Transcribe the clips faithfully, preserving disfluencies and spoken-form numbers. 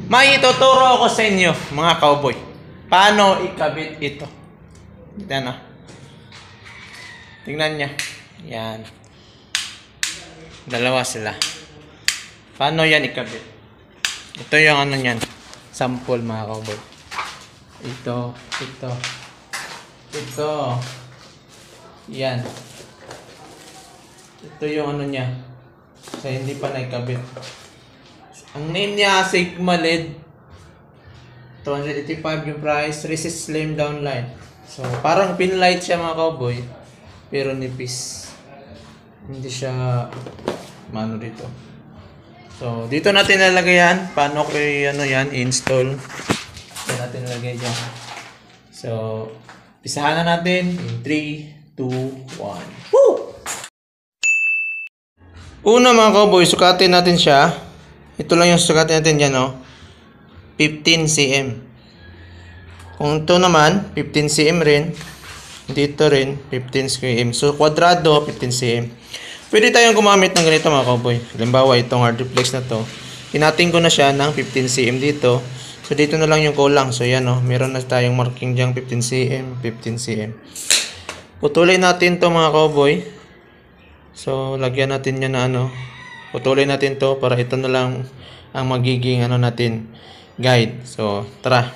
May ituturo ako sa inyo, mga cowboy. Paano ikabit ito. Yan o. Tingnan nyo. Yan. Dalawa sila. Paano yan ikabit? Ito yung ano yan. Sample, mga cowboy. Ito. Ito. Ito. Yan. Ito yung ano niya. Kasi hindi pa naikabit. Ang name niya, Sigma L E D. two eighty-five yung price. Resist slim downline. So, parang pinlight siya, mga cowboy. Pero nipis. Hindi siya mano dito. So, dito natin nalagay yan. Paano ko ano yan, install. Dito natin nalagay dyan. So, pisahan na natin in three, two, one. Woo! Una, mga cowboy, sukatin natin siya. Ito lang yung sukatin natin dyan, no? fifteen centimeters. Kung ito naman, fifteen centimeters rin. Dito rin, fifteen centimeters. So, kwadrado, fifteen centimeters. Pwede tayong gumamit ng ganito, mga cowboy. Halimbawa, itong hard reflex na to. Hinating ko na siya ng fifteen centimeters dito. So, dito na lang yung kulang. So, yan, no? Meron na tayong marking dyan, fifteen centimeters, fifteen centimeters. Putulin natin to, mga cowboy. So, lagyan natin yan na ano. Putulin natin to para ito na lang ang magiging ano natin guide. So, tara.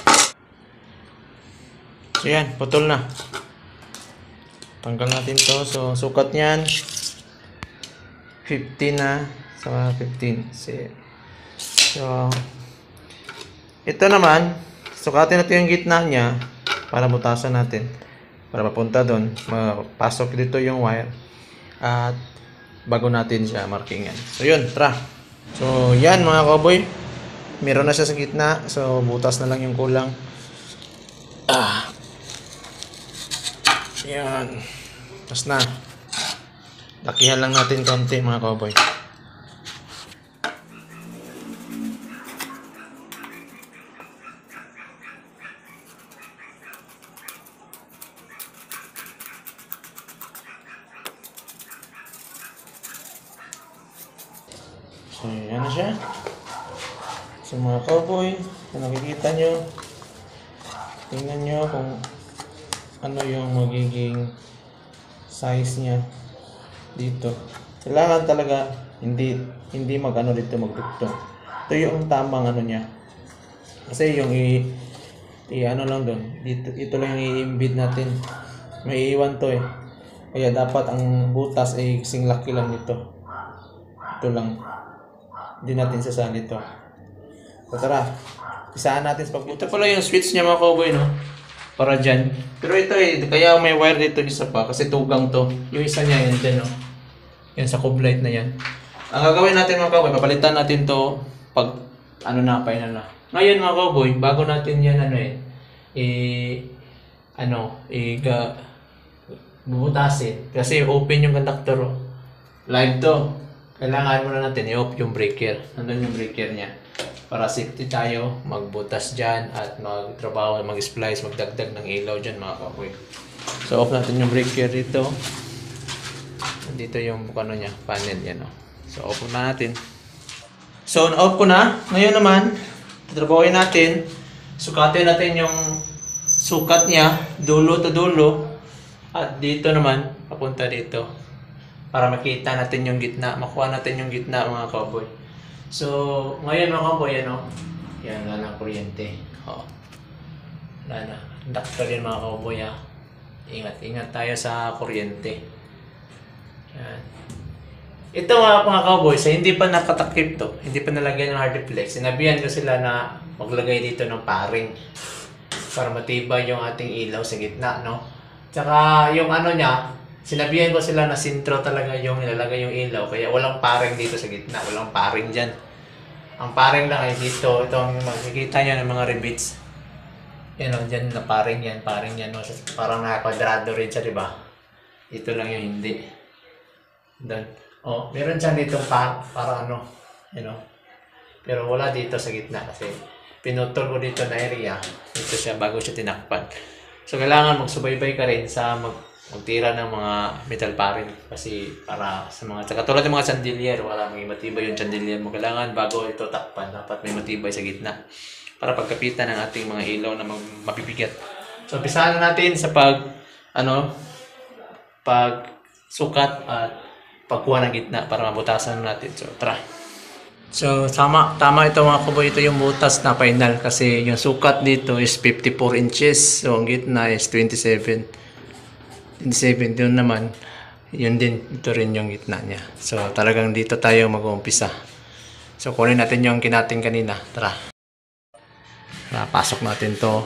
So, yan. Putol na. Tanggal natin to. So, sukat niyan fifteen na sa fifteen. So, ito naman, sukatin natin yung gitna niya para butasan natin. Para mapunta doon. Mapasok dito yung wire. At bago natin siya markingan. So, yun. Tara. So, yan, mga cowboy. Meron na siya sa gitna. So, butas na lang yung kulang. Ah. Yan. Tapos na. Lakihan lang natin konti, mga cowboy. So, yan na siya. So, mga cowboy, kung nakikita nyo, tingnan nyo kung ano yung magiging size niya dito. Kailangan talaga hindi hindi mag-ano dito, magduktong. Ito yung tamang ano niya. Kasi yung i, i ano lang doon, dito, ito lang yung i-embed natin. May iwan to eh. Kaya dapat ang butas ay kasing laki lang nito. Ito lang. Hindi natin sasali ito. So, tara. Pisahan natin sa pagbutas. Ito pala yung switch niya, mga cowboy, no? Para dyan. Pero ito eh, kaya may wire dito isa pa. Kasi tugang to. Yung isa niya, yan dyan, no? Yan sa cube light na yan. Ang gagawin natin, mga cowboy, papalitan natin to pag, ano na, final na. Ngayon, mga cowboy, bago natin yan, ano eh, eh, ano, eh, ga, bubutasin. Kasi open yung conductor, oh. Live to. Kailangan muna natin i-off yung breaker. Nandun yung breaker niya. Para safety tayo, magbutas dyan at magtrabaho, mag-splice, magdagdag ng ilaw dyan, mga kapoy. So, off natin yung breaker dito. Dito yung ano niya, panel yan. Oh. So, off na natin. So, na-off ko na. Ngayon naman, tatrabahoin natin. Sukatin natin yung sukat niya, dulo to dulo. At dito naman, papunta dito. Para makita natin yung gitna, makuha natin yung gitna, mga cowboy. So, ngayon, mga cowboy, ano? Yan, wala na kuryente. Oo. Wala na. Inductor yan, mga cowboy, ha. Ingat, ingat tayo sa kuryente. Yan. Ito nga, mga cowboy, sa hindi pa nakatakip to, hindi pa nalagyan ng hard reflex, sinabihan ko sila na maglagay dito ng paring para matibay yung ating ilaw sa gitna, no? Tsaka, yung ano niya, sinabihan ko sila na sintro talaga yung nilalagay yung ilaw. Kaya walang paring dito sa gitna. Walang paring dyan. Ang paring lang ay dito. Itong makikita nyo ng mga rivets. Yan o, dyan na paring yan. Paring yan. No? Parang nakakwadrado rin siya, diba? Dito lang yung hindi. Doon. O, meron dyan dito pa, para ano. You know? Pero wala dito sa gitna kasi pinutol ko dito na area. Dito siya bago siya tinakpan. So, kailangan magsubaybay ka rin sa mag magtira ng mga metal paring kasi para sa mga katulad ng mga chandelier, wala maging matibay yung chandelier mo. Kailangan bago ito takpan, dapat may matibay sa gitna para pagkapitan ng ating mga ilaw na mapipigat. So, umpisahan na natin sa pag, ano, pag sukat at pagkuha ng gitna para mabutasan natin. So, tara. So, tama, tama ito mga kaboy. Ito yung butas na final kasi yung sukat dito is fifty-four inches. So, ang gitna is twenty-seven. twenty-seven doon naman. Yun din, ito rin yung gitna niya. So, talagang dito tayo mag-uumpisa. So, kunin natin yung kinating kanina. Tara. Tara, pasok natin to.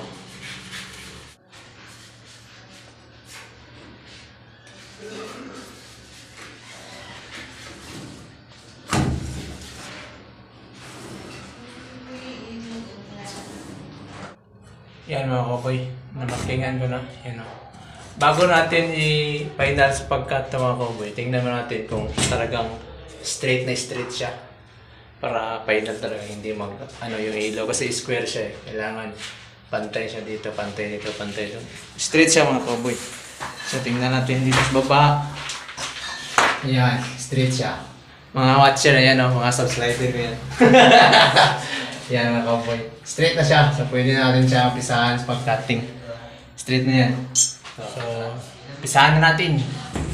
Yan mga kaboy, namaskingan ko na. Yan o. Bago natin i-final sa pagkat mga kaboy, tingnan mo natin kung talagang straight na straight siya. Para final talaga, hindi mag, ano yung ilaw. Kasi square siya eh. Kailangan pantay siya dito, pantay dito, pantay dito. Straight siya mga kaboy. So tingnan natin dito sa baba. Yan, straight siya. Mga watcher na yan o, mga subslider ko yan. Yan mga cowboy. Straight na siya. So pwede natin siya umpisahan sa pag-cutting. Straight na yan. So, umpisahan na natin.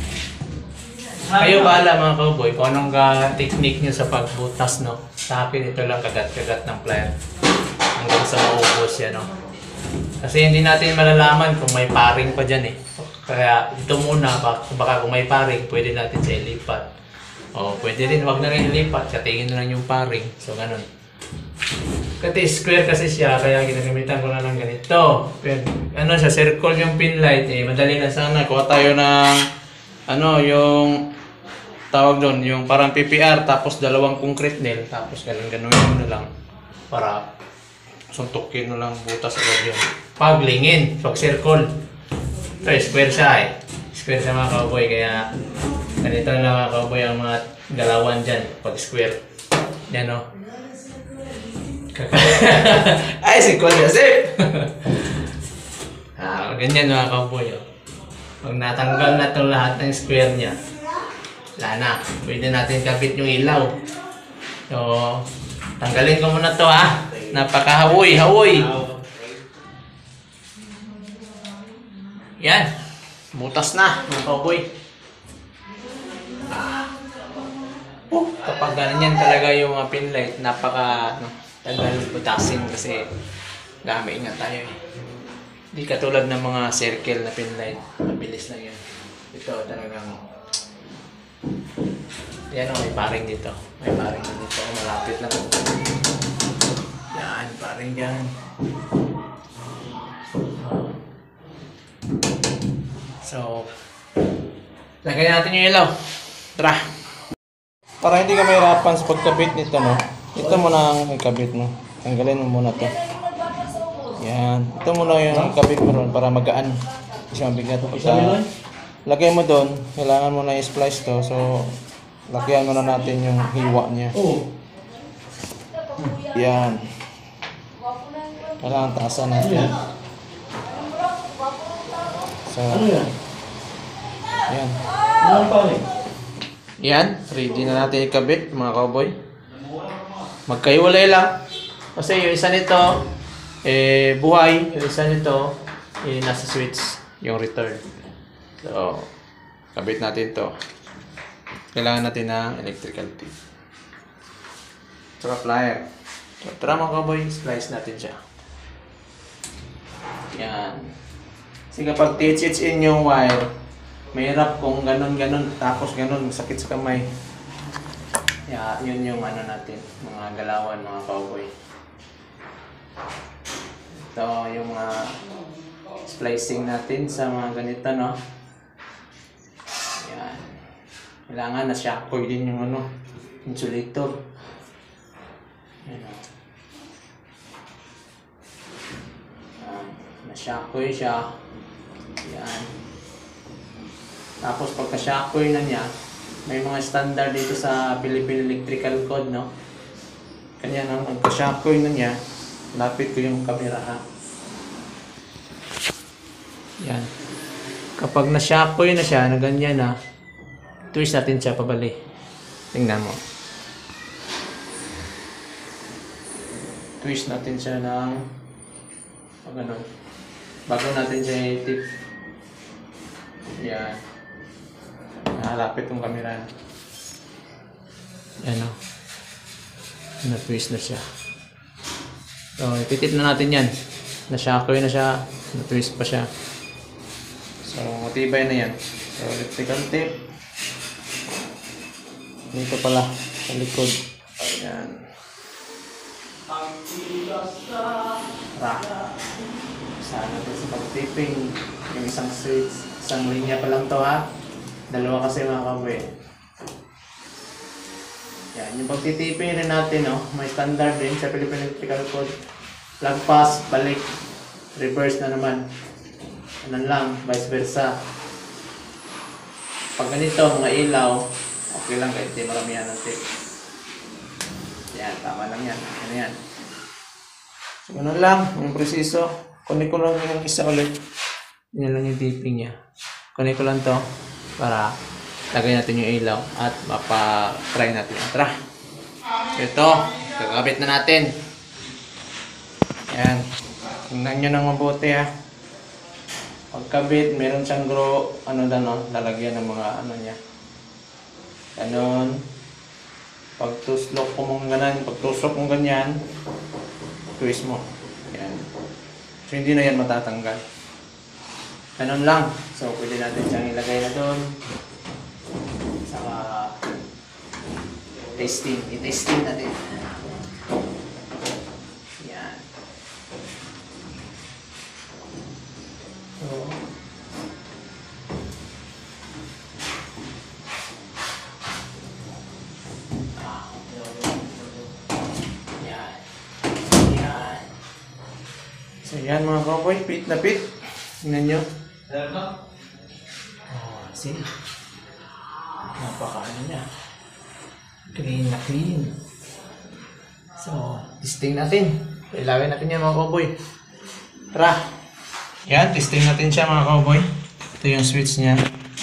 Kayo bahala mga cowboy kung anong ka technique nyo sa pagbutas, no? Sa akin ito lang kagat-kagat ng plier. Hanggang sa maubos yan, no? Kasi hindi natin malalaman kung may paring pa dyan eh. Kaya ito muna, baka kung may paring, pwede natin siya ilipat. O pwede rin, wag na rin ilipat. Katingin na lang yung paring. So ganun. Kasi square kasi siya, kaya ginagamitan ko na ng ganito. Pero, ano siya, circle yung pin light eh. Madali na sana. Kuha tayo ng, ano, yung, tawag doon, yung parang P P R, tapos dalawang concrete nail, tapos ganun-ganun mo na lang. Para, suntukin mo lang butas agad yun. Paglingin, pag circle. Ito, square siya eh. Square siya mga cowboy, kaya, ganito na mga cowboy ang mga galawan dyan, pag square. Yan o. Ay, si Kuya Joseph! Ah, ganyan mga cowboy. Oh. Pag natanggal na itong lahat ng square niya, wala na. Pwede natin kapit yung ilaw. So, tanggalin ko muna to ah. Napaka-hawoy, hawoy. Yan. Butas na mga cowboy. Ah. Oh, kapag ganyan talaga yung uh, pin light, napaka... No, tagal butasin kasi dami nga tayo eh. Hindi katulad ng mga circle na pin light. Mabilis lang yun. Ito talagang yan o, may paring dito. May paring dito. Malapit lang. Yan, paring dyan. So, lagay natin yung ilaw. Tara! Para hindi ka mahirapan sa pagkabit nito, no? Ito muna ang ikabit mo. Tanggalin mo muna to. Yan. Ito muna yung ikabit mo ron para magaan. Kasi mabigat. Pagka lagay mo doon, kailangan mo na i-splice to. So, lagyan mo na natin yung hiwa niya. Yan. Kailangan taasan natin. So, yan. Yan. Ready na natin ikabit, mga cowboy. Magkaiwalay lang. Kasi yung isa nito, eh, buhay. Yung isa nito, eh, nasa switch. Yung return. So, kabit natin to. Kailangan natin ng electrical tape. Saka plier. So, tara mga cowboy, slice natin siya. Yan. Kasi kapag titch in yung wire, mahirap kung ganun-ganun, tapos ganun, sakit sa kamay. Yeah, yun yung ano natin, mga galawan, mga cowboy. Ito yung mga splicing natin sa mga ganito, no? Yan. Kailangan na shockwave din yung ano, insulator. Yan o. Yan. Na shockwave siya. Yan. Tapos pagka shockwave na niya, may mga standard dito sa Philippine Electrical Code, no? Kanya nang pagka-shockwave na niya, lapit ko yung camera, ha? Yan. Kapag na-shockwave na siya, na ganyan na, twist natin siya pabalik. Tingnan mo. Twist natin siya ng pag ano, bago natin siya i-tip. Yan. Nakalapit yung camera. Yan o. Na-twist na siya. So, ipitip na natin yan. Na-shockwave na siya. Na-twist pa siya. So, matibay na yan. So, electrical tape. Dito pala, sa likod. Ayan. Tara. Sana natin sa pag-taping. Yung isang switch. Isang linya pa lang to ha. Dalawa kasi mga kaboy. Yan. Yung pag-taping rin natin, no? May standard din sa Philippine Electrical Code. Plug pass, balik. Reverse na naman. Ano lang, vice versa. Pag ganito, mga ilaw, okay lang kahit di maramihan ng tape. Yan, tama lang yan. Ano yan. So, ganun lang. Yung presiso. Kunin ko lang yung isa ulit. Yun lang yung taping niya. Kunin ko lang to para lagay natin yung ilaw at mapa-try natin. Tara. Ito, gagabit na natin. Yan. Tingnan nyo nang mabuti ha. Pagkabit, meron siyang grow, ano na no, lalagyan ng mga ano niya. Ganon. Pagtuslok ko mong ganan, pagtusok mong ganyan, twist mo. Yan. So, hindi na yan matatanggal. Ganon lang. So, pwede natin siyang ilagay na doon. Saka, testing. I-testing natin. Yan. So, So yan mga cowboy, pit na pit. Tingnan nyo. Oh, see? Napaka ano niya. Clean na clean. So, testing natin. Ilawin natin yan mga cowboy. Tara! Yan, testing natin siya mga cowboy. Ito yung switch niya.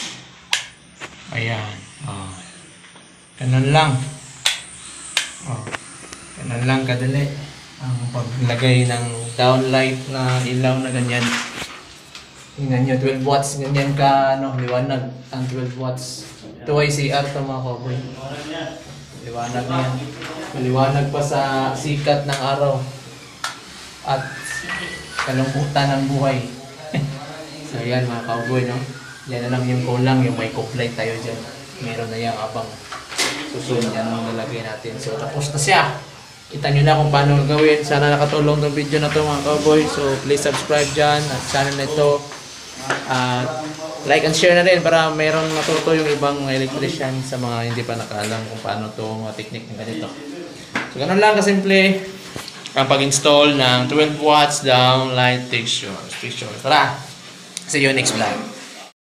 Ayan. Oh. Ganun lang. Oh. Ganun lang kadali. Ang paglagay ng downlight na ilaw na ganyan. Tingnan nyo, twelve watts, ganyan ka, ano, liwanag ang twelve watts. Ito ay C R to mga cowboy. Liwanag yan. Maliwanag pa sa sikat ng araw. At kalungkutan ng buhay. So yan mga cowboy, no? Yan na lang yung kulang, yung may coplight tayo dyan. Meron na yung abang susunod yan ang nalagay natin. So tapos na siya. Kita nyo na kung paano gawin. Sana nakatulong itong video na ito mga cowboy. So please subscribe dyan at channel na ito. At uh, like and share na rin para mayroong matuto yung ibang mga electrician sa mga hindi pa nakaalam kung paano ito mga technique ng ganito. So ganun lang kasimple ang pag-install ng twelve watts downlight fixture. Tara! See you next vlog.